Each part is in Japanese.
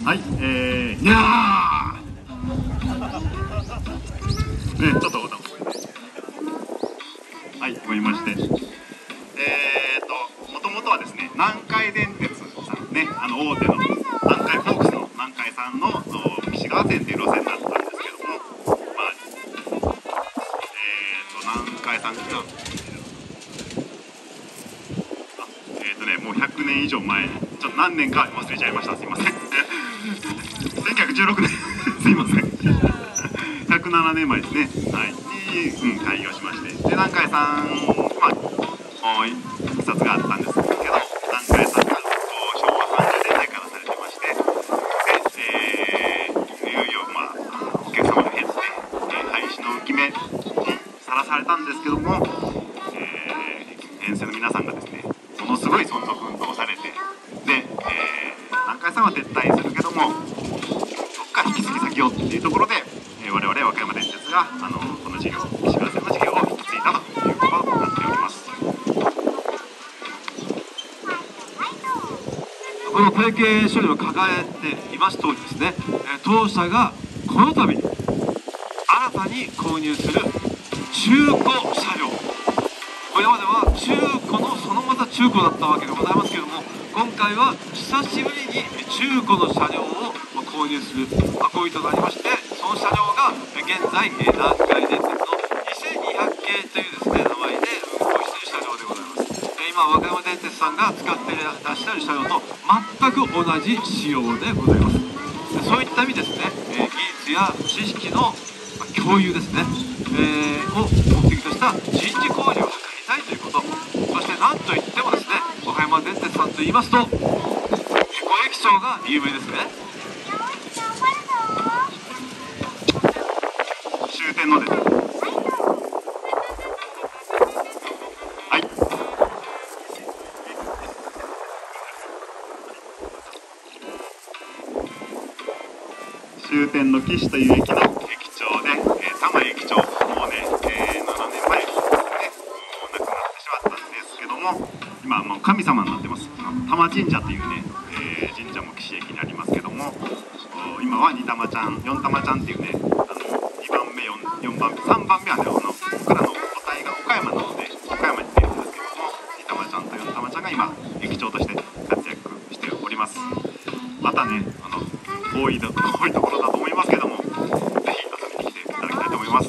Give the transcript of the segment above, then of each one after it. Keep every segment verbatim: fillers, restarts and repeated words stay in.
はい、えー、いやーね、ちょっと歌をはい、思いまして、えーと、もともとはですね、南海電鉄さんね、あの大手の南海ホークスの南海さんの岸川線っていう路線だったんですけども、まあ、えーと、南海さんが、あ、えーとね、もうひゃくねん以上前、ちょっと何年か忘れちゃいました、すいません。せんきゅうひゃくじゅうろくねん、すいません。ひゃくななねんまえですね、はい、に、うん、開業しまして、で、南海さん、まあ、いきさつがあったんですけど、南海さんが昭和さんじゅうねんだいからされてまして、で、えー、いよいよ、まあ、お客様が減って、えー、廃止の憂き目にさらされたんですけども、えー、沿線の皆さんがですね、ものすごい存続運動をされて、で、えー、南海さんは撤退するけども、どっか引き継ぎ先をっていうところで、えー、我々和歌山電鉄があのこの事業、岸川線の事業を引き継いだということになっております。 この会計書類を抱えていますとおりですね、当社がこの度新たに購入する中古車両、これまでは中古のそのまた中古だったわけでございますけれども、今回は久しぶりに中古の車両を購入する行為となりまして、その車両が現在南海電鉄のにせんにひゃく系というですね名前で運行している車両でございます。今和歌山電鉄さんが使っていらっしゃる車両と全く同じ仕様でございます。そういった意味ですね、技術や知識の共有ですね、えー、を目的とした人事交流を図りたいということ、そして何といってもですね、和歌山電鉄さんといいますと猫駅長が有名ですね。 終点のですね、はい、終点の岸という駅の駅長で、えー、玉駅長、もうね、えー、ななねんまえですね、もう亡くなってしまったんですけども、今もう神様になってます。玉神社というね、えー、神社も岸駅にありますけども、今は二玉ちゃん、四玉ちゃんっていうね、あのにばんめ、よんばんめ、さんばんめはね、あの僕らの母体が岡山なので岡山に来てるんですけども、二玉ちゃんと四玉ちゃんが今駅長として活躍しております。またね、あの遠いと遠いところだと思いますけども、ぜひ遊びに来ていただきたいと思います。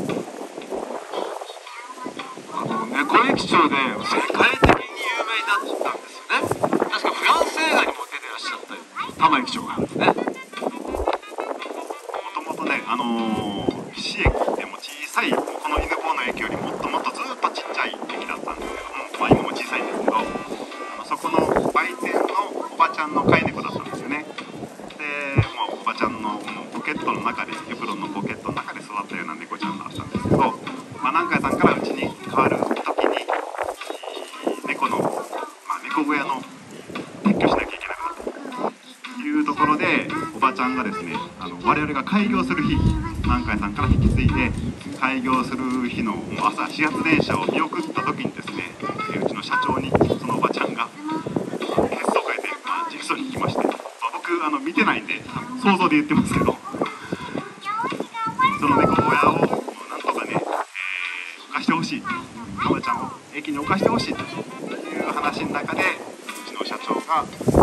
あの猫駅長で世界的に有名になったんですよね。確かフランス映画にも出てらっしゃった玉駅長がですね。 あのー、岸駅っても小さい、この犬坊の駅よりもっともっとずっとちっちゃい駅だったんですけども、まあ、今も小さいんですけど、あのそこの売店のおばちゃんの飼い猫だったんですよね。で、まあ、おばちゃんのポケットの中で、エプロンのポケットの中で育ったような猫ちゃんだったんですけど、まあ、南海さんからうちに変わる時に猫の、まあ、猫小屋の撤去しなきゃいけなかったというところで、おばちゃんがですね、あの我々が開業する日、南海さんから引き継いで開業する日の朝始発電車を見送った時にですね、うちの社長にそのおばちゃんが血相を変えて、まあ、直訴に行きまして、まあ、僕あの見てないんで想像で言ってますけど、その猫小屋をなんとかね、えー、置かしてほしい、おばちゃんを駅に置かしてほしいという話の中で、うちの社長が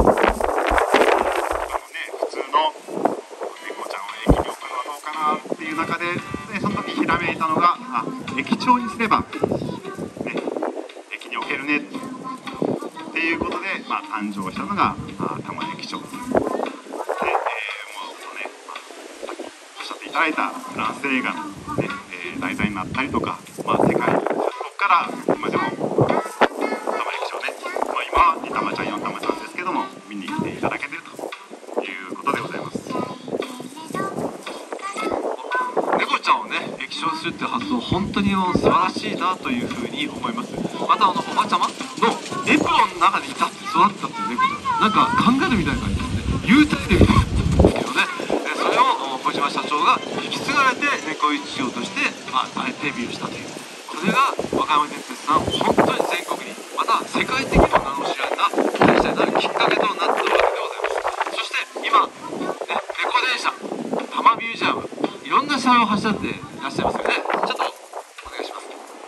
っていう中で、でその時ひらめいたのが、あ、駅長にすれば、ね、駅に置けるねっていうことで、まあ、誕生したのが玉駅長で、えー、もうね、まあ、おっしゃっていただいたフランス映画の、ねえー、題材になったりとか、まあ、世界各国から今でも玉駅長ね、まあ、今はに玉ちゃんよん玉ちゃんですけども見に来ていただけているということでございます。 液晶するっていう発想、本当に素晴らしいなというふうに思います。またあのおばちゃまのエプロンの中にいたって育ったっていう猫ちゃん、なんか考えるみたいな感じですね。言うてってみたいなんですけどね、それを小島社長が引き継がれて猫一長として、まあ、デビューしたという、これが和歌山電鉄さん、本当に全国にまた世界的にも名の知られた会社になるきっかけとなったわけでございます。そして今今、ね、レコ電車、多摩ミュージアム、いろんな車両を走っていらっしゃいますよね。ちょっとお願いします。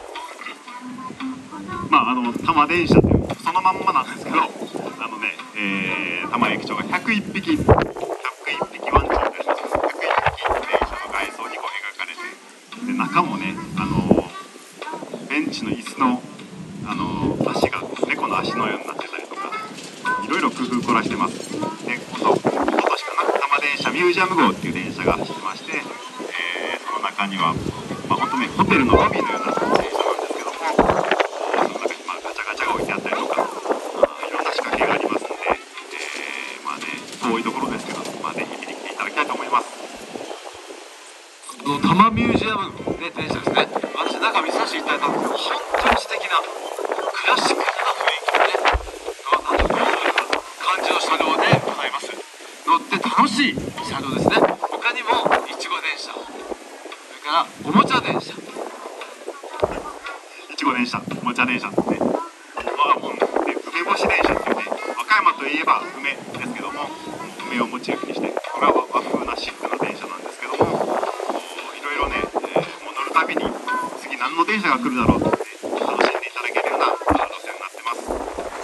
まああの多摩電車っていうそのまんまなんですけど、あのね、えー、多摩駅長がひゃくいっぴきひゃくいっぴきワンちゃんというひゃくいっぴき電車の外装にこう描かれて、で中もね、あのベンチの椅子のあの足が猫の足のようになってたりとか、いろいろ工夫凝らしてます。で今度今年かな、多摩電車ミュージアム号っていう電車が走ってまして、えー、その中には、まあ、本当ねホテルのロビーのような電車なんですけども、その中にまあガチャガチャが置いてあったりとか、いろんな仕掛けがありますので、えー、まあね遠いところですけど、まあ、ぜひ見に来ていただきたいと思います。 この多摩ミュージアム、ね、電車ですね。私中見させていただいたんですけど、本当に素敵なクラシックな雰囲気のね、なんとどういう感じの車両でございます。乗って楽しい車両ですね。他にもいちご電車、それからおもちゃ電車、 いちご電車、おもちゃ電車ってね、まあもうね梅干し電車っていうね、和歌山といえば梅ですけども、梅をモチーフにして、これは和風なシックな電車なんですけども、いろいろね、えー、もう乗るたびに次何の電車が来るだろうって、ね、楽しんでいただけるような路線になってます。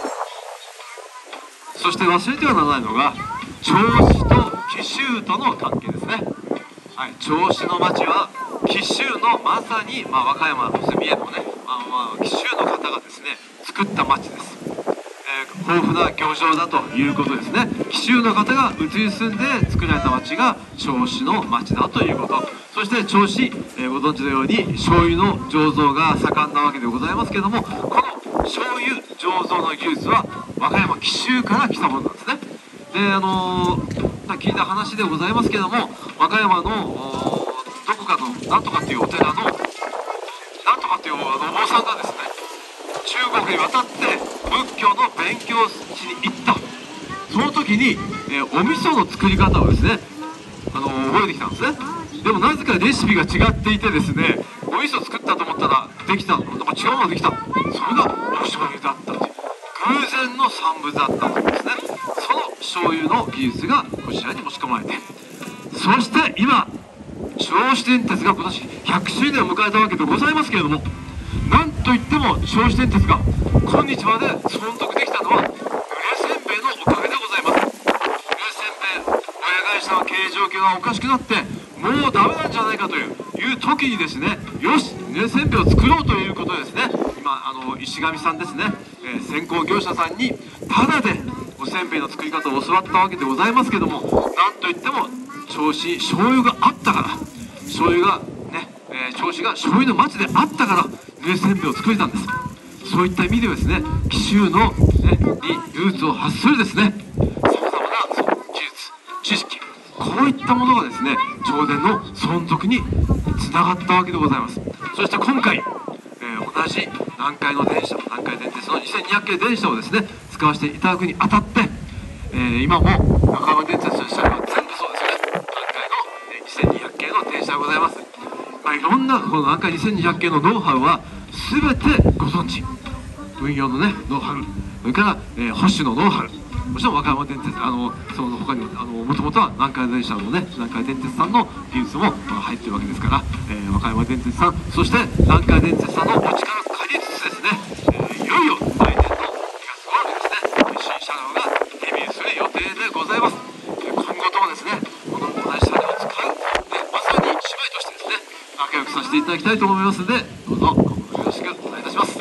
そして忘れてはならないのが銚子と紀州との関係ですね。はい、銚子の町は紀州のまさに、まあ、和歌山の三重のね、まあまあ、紀州の方がですね作った町です。えー、豊富な漁場だということですね。紀州の方が移り住んで作られた町が銚子の町だということ。そして銚子、えー、ご存知のように醤油の醸造が盛んなわけでございますけれども、この醤油醸造の技術は和歌山紀州から来たものなんですね。で、あのー、聞いた話でございますけれども、和歌山のどこかのなんとかっていうお寺のなんとかっていうあのお坊さんがですね、中国に渡って仏教の勉強しに行った。その時に、えー、お味噌の作り方をですね、あのー、覚えてきたんですね。でもなぜかレシピが違っていてですね、お味噌作ったと思ったらできたの、なんか違うのができた。それがお醤油だったという。偶然の産物だったんですね。その醤油の技術がこちらに持ち込まれて、そして今銚子電鉄が今年ひゃくしゅうねんを迎えたわけでございますけれども、なんといっても銚子電鉄が今日まで存続できたのはぬれせんべいのおかげでございます。ぬれせんべい親会社の経営状況がおかしくなってもうダメなんじゃないかといういう時にですね、よしぬれせんべいを作ろうということでですね、今あの石上さんですね、えー、先行業者さんにタダでおせんべいの作り方を教わったわけでございますけども、なんといっても銚子醤油があったから、醤油がね、えー、銚子が醤油の町であったからぬれせんべいを作れたんです。そういった意味ではですね、紀州の、ね、にルーツを発するですね、さまざまなその技術知識、こういったものがですね銚電の存続につながったわけでございます。そして今回、えー、同じ南海の電車、南海電鉄のにせんにひゃく系電車をですね使わせていただくにあたって、えー、今も中山電鉄の車両は全部そうですよね、南海のにせんにひゃく系の電車でございます。まあ、いろんなこの南海にせんにひゃく系のノウハウは全てご存知、運用のねノウハウ、それから、えー、保守のノウハウ、もちろん和歌山電鉄、あのその他にもともとは南海電車のね南海電鉄さんの技術も入ってるわけですから、えー、和歌山電鉄さん、そして南海電鉄さんのお力を借りつつですね、えー、いよいよ来年のにがつ頃にですね新車両がデビューする予定でございます。えー、今後ともですねこの同じ車両を使う、ね、まさに姉妹としてですね仲良くさせていただきたいと思いますので、どうぞ今後よろしくお願いいたします。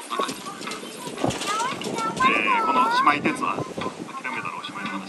えー、この姉妹鉄は諦めたらおしまいの話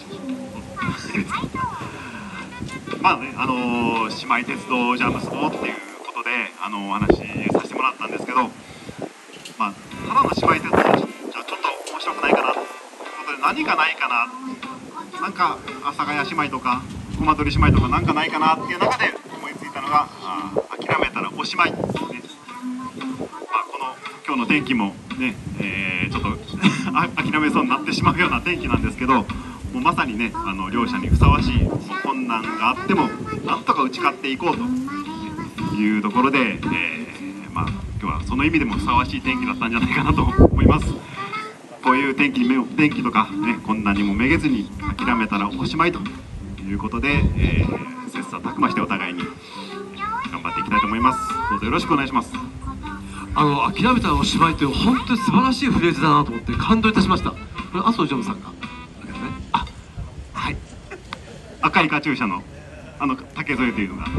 まあね、あのー、姉妹鉄道ジャムスボっていうことで、あのー、お話しさせてもらったんですけど、まあ、ただの姉妹鉄道じゃちょっと面白くないかなということで、何かないかな、なんか阿佐ヶ谷姉妹とか駒取姉妹とかなんかないかなっていう中で思いついたのが、あ諦めたらおしまい、ね。まあ、この今日の天気もね、えー、ちょっと諦めそうになってしまうような天気なんですけど、もうまさにね、あの両者にふさわしい、もう困難があってもなんとか打ち勝っていこうというところで、えー、まあ、今日はその意味でもふさわしい天気だったんじゃないかなと思います。こういう天気に天気とか、ね、困難にもめげずに諦めたらおしまいということで、えー、切磋琢磨してお互いに頑張っていきたいと思います。どうぞよろしくお願いします。 あの諦めたお芝居って本当に素晴らしいフレーズだなと思って感動いたしました。これ麻生ジョブさんがあ、はい、 赤いカチューシャのあの竹添というのが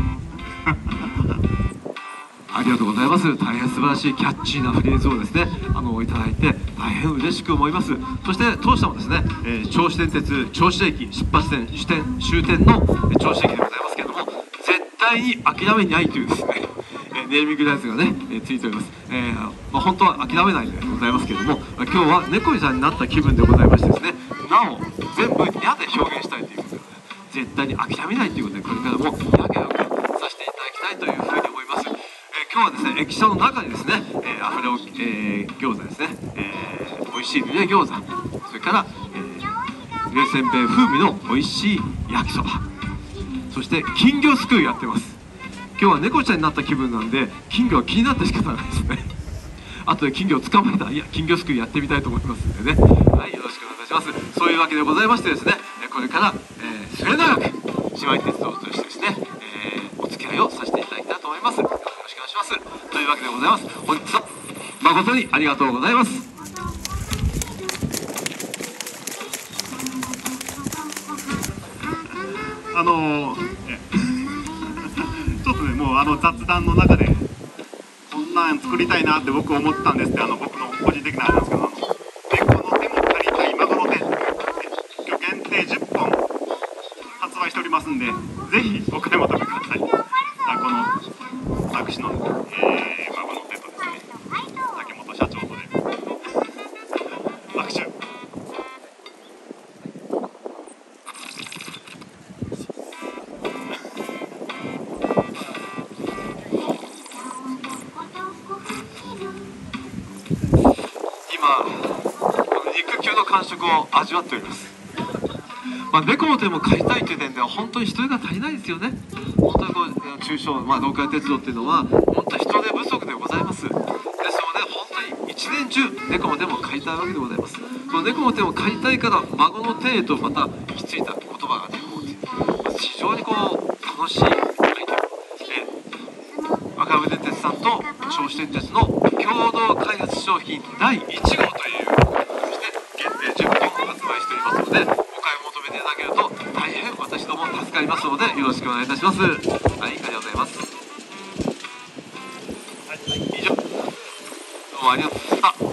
ありがとうございます。大変素晴らしいキャッチーなフレーズをですねあのいただいて大変嬉しく思います。そして当社もですね、えー、銚子電鉄銚子駅出発点終点終点の銚子駅でございますけれども、絶対に諦めないというですねネーミングライツがね、えー、ついております。えーまあ、本当は諦めないでございますけれども、今日は猫ちゃんになった気分でございましてですね、なお全部「にゃ」で表現したいということで、絶対に諦めないということで、これからもにゃげよくさせていただきたいというふうに思います。えー、今日はですね駅舎の中にですね、えー、アフレオ、えー、餃子ですね、えー、美味しいぬれ餃子、それから、えー、ぬれせんべい風味の美味しい焼きそば、そして金魚すくいやってます。今日は猫ちゃんになった気分なんで金魚は気になって仕方ないですね。あとで金魚を捕まえたら、いや金魚すくいやってみたいと思いますんでね、はい、よろしくお願いします。そういうわけでございましてですね、これから、えー、末永く姉妹鉄道としてですね、えー、お付き合いをさせていただきたいと思います。よろしくお願いします。というわけでございます。本日は誠にありがとうございます。 あのーちょっとね、もうあの雑談の中でこんなん作りたいなって僕思ったんですって、あの僕の個人的なあれなんですけど、あの猫の手も借りたい孫の手、今日限定じゅっぽん発売しておりますんで、ぜひお買い求めください。あこの私の、えー、孫の手とですね、竹本社長とで握手。 肉球の感触を味わっております。まあ、猫の手も飼いたいという点では本当に人手が足りないですよね。本当にこう中小、まあ、ローカル鉄道っていうのは本当に人手不足でございます。ですので本当に一年中猫の手も飼いたいわけでございます。その猫の手も飼いたいから孫の手へとまた行き着いた言葉が猫の手、まあ、非常にこう楽しいアイテム、え和歌山電鉄さんと銚子電鉄の共同開発商品だいいちごうという限定じゅっぽん発売しておりますので、お買い求めていただけると大変私ども助かりますのでよろしくお願いいたします。はい、ありがとうございます。はい、以上どうもありがとうございました。